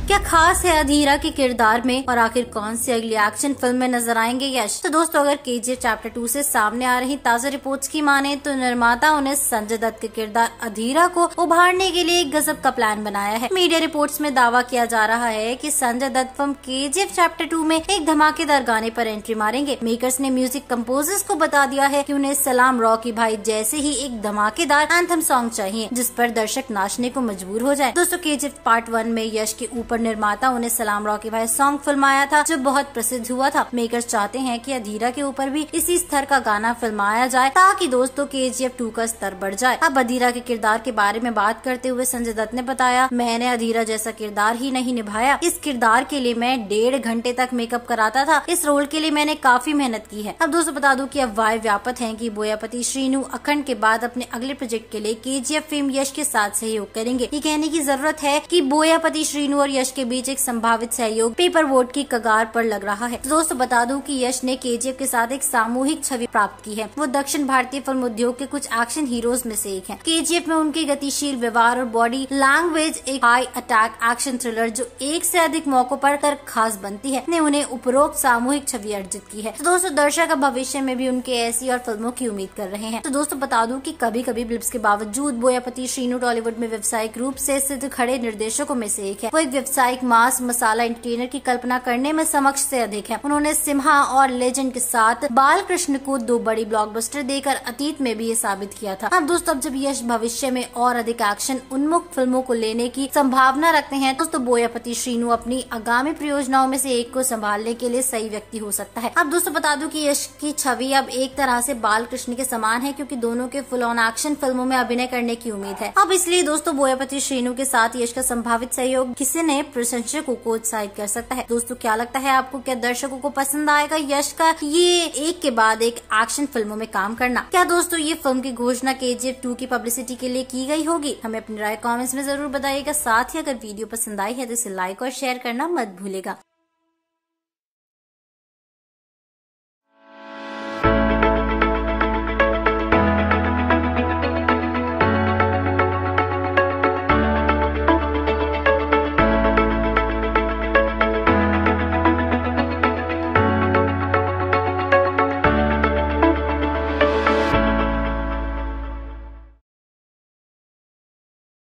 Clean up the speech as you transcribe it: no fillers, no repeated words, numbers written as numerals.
क्या खास है अधीरा के किरदार में और आखिर कौन सी अगली एक्शन फिल्म में नजर आएंगे यश। तो दोस्तों अगर केजीएफ चैप्टर 2 से सामने आ रही ताजा रिपोर्ट्स की माने तो निर्माताओं ने संजय दत्त के किरदार अधीरा को उभारने के लिए एक गजब का प्लान बनाया है। मीडिया रिपोर्ट्स में दावा किया जा रहा है कि Sanjay Dutt film KGF chapter 2 में एक धमाकेदार गाने पर एंट्री मारेंगे। मेकर्स ने म्यूजिक कंपोजर्स को बता दिया है कि उन्हें सलाम रॉकी भाई जैसे ही एक धमाकेदार एंथम सॉन्ग चाहिए जिस पर दर्शक नाचने को मजबूर हो जाए। दोस्तों केजीएफ पार्ट 1 में यश के ऊपर निर्माताओं ने सलाम रॉकी भाई सॉन्ग फिल्माया था जो बहुत प्रसिद्ध हुआ था। मेकर्स चाहते हैं कि अधीरा के ऊपर भी इसी स्तर का गाना फिल्माया जाए ताकि दोस्तों केजीएफ 2 का स्तर बढ़ जाए। अब अधीरा के किरदार के बारे में बात करते हुए संजय दत्त ने बताया, मैंने अधीरा जैसा किरदार ही नहीं निभाया। इस किरदार के लिए मैं 1.5 घंटे तक मेकअप कराता था। इस रोल के लिए मैंने काफी मेहनत की है। अब दोस्तों बता दूं कि अफवाहें व्यापक हैं कि बोयापति श्रीनु अखंड के बाद अपने अगले प्रोजेक्ट के लिए केजीएफ फिल्म यश के साथ सहयोग करेंगे। ये कहने की जरूरत है कि बोयापति श्रीनु और यश के बीच एक संभावित सहयोग पेपर बोट की कगार पर लग रहा है। तो दोस्तों बता दूं कि यश ने केजीएफ के साथ एक सामूहिक छवि प्राप्त की है। वो दक्षिण भारतीय फिल्म उद्योग के कुछ एक्शन हीरोज में से एक है। केजीएफ में उनके गतिशील व्यवहार और बॉडी लैंग्वेज एक हाई अटैक एक्शन थ्रिलर जो एक से अधिक मौकों पर तर्क खास बनती है ने उन्हें उपरोक्त सामूहिक छवि अर्जित की है। तो दोस्तों दर्शक भविष्य में भी उनके ऐसी और फिल्मों की उम्मीद कर रहे हैं। तो दोस्तों बता दूं कि कभी कभी ब्लिप्स के बावजूद बोयापति श्रीनु टॉलीवुड में व्यावसायिक रूप से सिद्ध खड़े निर्देशकों में से एक है। वो एक व्यावसायिक मास मसाला एंटरटेनर की कल्पना करने में समक्ष से अधिक है। उन्होंने सिम्हा और लेजेंड के साथ बालकृष्ण को 2 बड़ी ब्लॉकबस्टर देकर अतीत में भी ये साबित किया था। अब दोस्तों अब जब यश भविष्य में और अधिक एक्शन उन्मुख फिल्मों को लेने की संभावना रखते हैं दोस्तों बोयापति श्रीनु अपनी आगामी परियोजनाओं में से एक को संभालने के लिए सही व्यक्ति हो सकता है। अब दोस्तों बता दूं कि यश की छवि अब एक तरह से बालकृष्ण के समान है क्योंकि दोनों के फुल ऑन एक्शन फिल्मों में अभिनय करने की उम्मीद है। अब इसलिए दोस्तों बोयापति श्रीनु के साथ यश का संभावित सहयोग किसी ने प्रशंसकों को उत्साहित कर सकता है। दोस्तों क्या लगता है आपको, क्या दर्शकों को पसंद आएगा यश का ये एक के बाद एक एक्शन फिल्मों में काम करना? क्या दोस्तों ये फिल्म की घोषणा केजीएफ 2 की पब्लिसिटी के लिए की गई होगी? हमें अपनी राय कमेंट्स में जरूर बताइएगा। साथ ही अगर वीडियो पसंद आई है तो इसे लाइक और शेयर करना मत भूलेगा।